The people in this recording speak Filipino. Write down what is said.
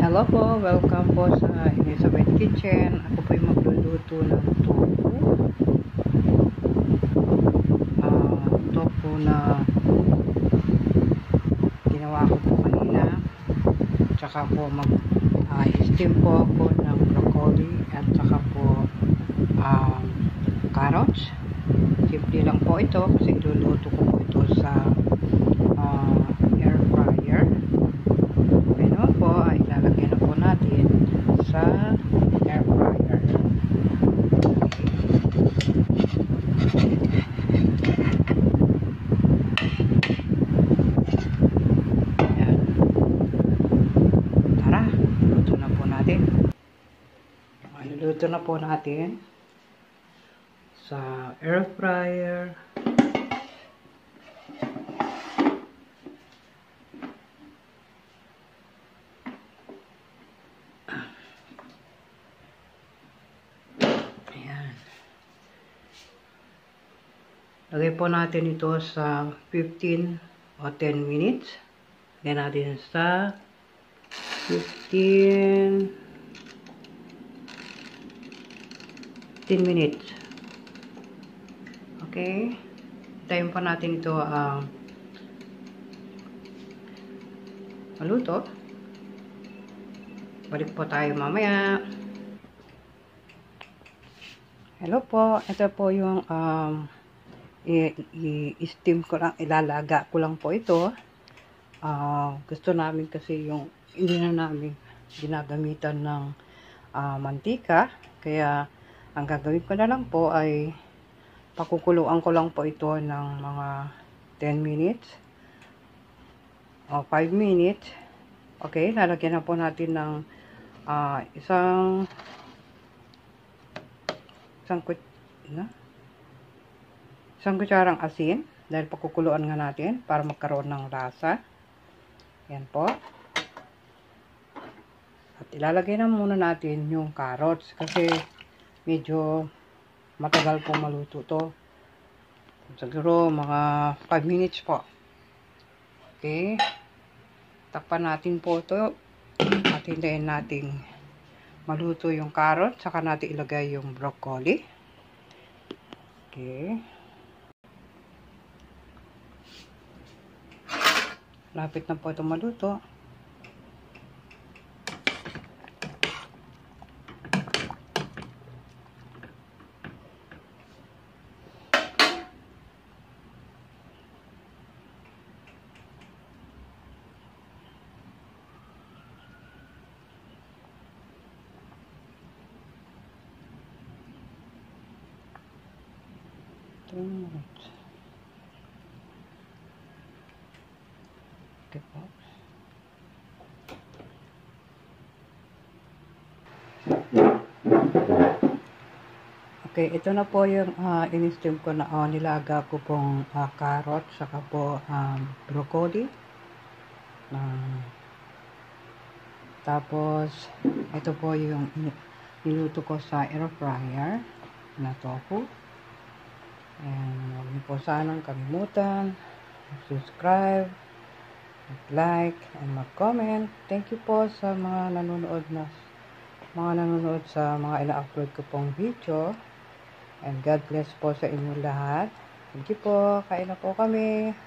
Hello po, welcome po sa Elizabeth Kitchen. Ako po yung magluluto ng tofu na ginawa ko po kanina. Tsaka po mag-steam po ako ng broccoli at tsaka po carrots. Simple lang po ito kasi luluto ko po ito sa air fryer. Ano po ay lalagyan na po natin sa air fryer. Ayan. Tara, luto na po natin. Luto na po natin sa air fryer. Lagay po natin ito sa 15 o 10 minutes. Lagyan natin sa 10 minutes. Okay. Tayo pa natin ito maluto. Balik po tayo mamaya. Hello po. Ito po yung i-steam ko lang, ilalaga ko lang po ito. Gusto namin kasi yung hindi na namin ginagamitan ng mantika, kaya ang gagawin ko na lang po ay pakukuluan ko lang po ito ng mga 10 minutes o 5 minutes. Okay, lalagyan na po natin ng isang kutsarang asin, dahil pakukuluan nga natin para magkaroon ng lasa. Yan po. At ilalagay na muna natin yung carrots kasi medyo matagal po maluto to. Siguro mga 5 minutes po. Okay. Takpan natin po ito at hintayin natin maluto yung carrot, saka natin ilagay yung broccoli. Okay. Lapit na po ito maluto. Okay po. Okay, ito na po yung in-steam ko na nilaga ko pong carrot, saka po broccoli. Tapos ito po yung niluto ko sa air fryer na tofu. And huwag niyo po sanang kalimutan subscribe, like, and mag-comment. Thank you po sa mga nanonood sa mga ina-upload ko pong video. And God bless po sa inyo lahat. Thank you po. Kain na po kami.